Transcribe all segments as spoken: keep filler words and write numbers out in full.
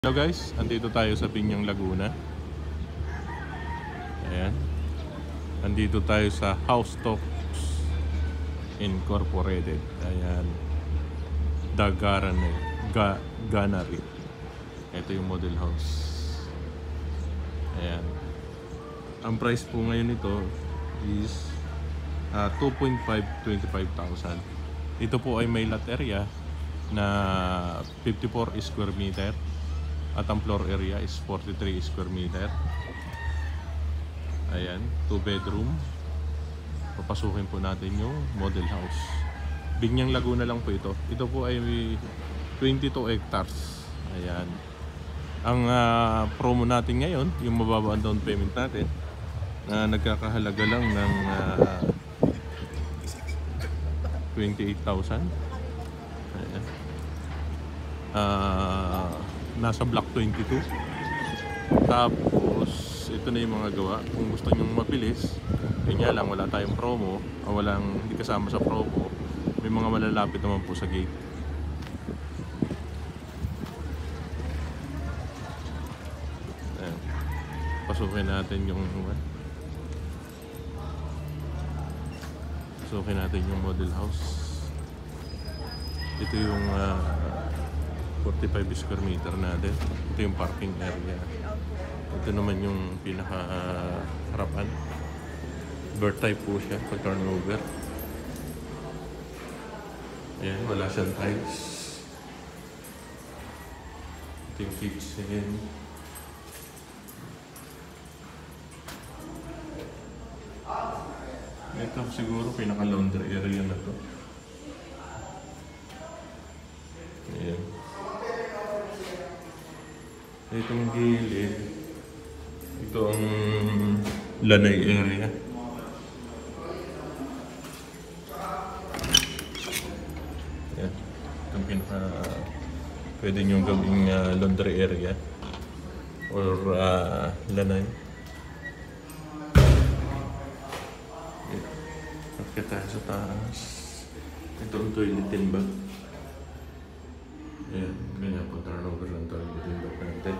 Hello guys, andito tayo sa Binyang Laguna. Ayan. Andito tayo sa House Talks Incorporated. Ayan. Dagarane Ga Ganari. Ito yung model house. Ayan. Ang price po ngayon nito is uh, two point five, twenty-five thousand. Ito po ay may lot area na fifty-four square meter. At ang floor area is forty-three square meter. Ayan, two bedroom. Papasukin po natin yung model house. Binyang Laguna lang po ito. Ito po ay twenty-two hectares. Ayan. Ang uh, promo natin ngayon, yung mababa ang down payment natin, na uh, nagkakahalaga lang ng uh, twenty-eight thousand. Ayan. Ah... Uh, nasa block twenty-two. Tapos ito na yung mga gawa. Kung gusto nyong mabilis, kanya lang wala tayong promo o walang hindi kasama sa promo, may mga malalapit naman po sa gate. Ayan. Pasukin natin yung pasukin natin yung model house. Ito yung uh, forty-five square meter natin. Ito yung parking area. Ito naman yung pinaka uh, harapan. Bird type po siya pag turnover. Ayan, wala siyang tiles. Ito yung kitchen. Ito siguro pinaka laundry area na to. Ayan. Itong gilid, ito ang lanay area. Yan. Itong pinaka pwede nyo gawing uh, laundry area or uh, lanay. Pagkat tayo sa taas, ito ang toilet and bag. Ayan, ganyan po turnover ng toilet and bag natin.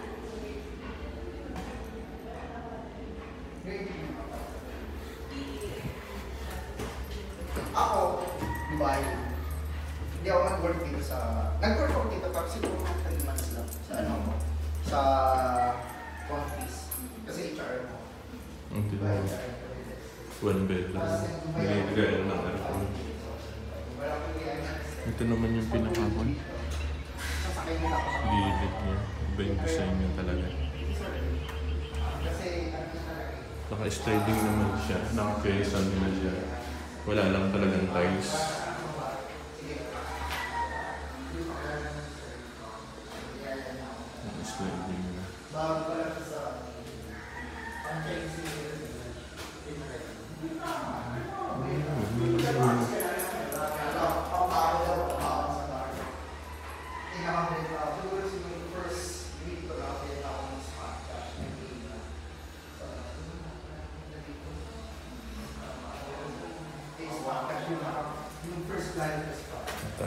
Ako, Dubai. Hindi ako nag-work dito sa... Nag-work ako dito pero siguro mga three months lang. Sa ano mo? Sa... office. Kasi H R mo. Ang diba? One bed lang. Nililigayan ng aircon. Ito naman yung pinakakon. Gilid niya. Iba yung design niya talaga. Naka-sliding naman siya. Naka-kesan naman siya. Wala lang talagang tiles. Naka-sliding na. Yung first line is pa.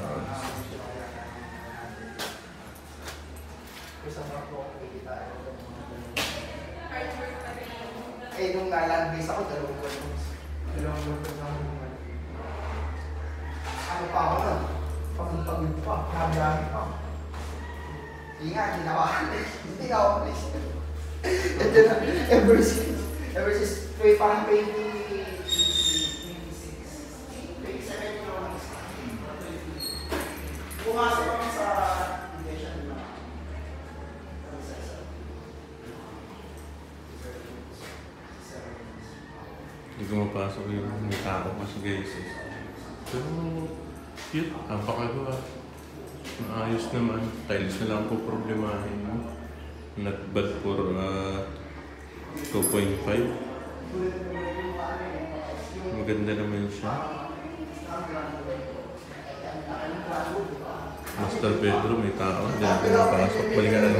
Eh, nung na-land base ako, dalawang buwan. Dalawang buwan sa mga. Ano pa ako nun? Pagod-pagod pa, nabiyahe pa. Hindi nga, hindi na ako alis. Hindi na ako alis. Ito na, ever since, ever since, parang twenty pumasok kami sa invitation na Hindi ko mapasok yung may tao kasi guys. Pero cute, napakagawa. Maayos naman. Tiles na lang po problemahin mo. Not bad for uh, two point five. Maganda naman siya. Master bedroom, may tao. Hindi natin napasok. Balikan na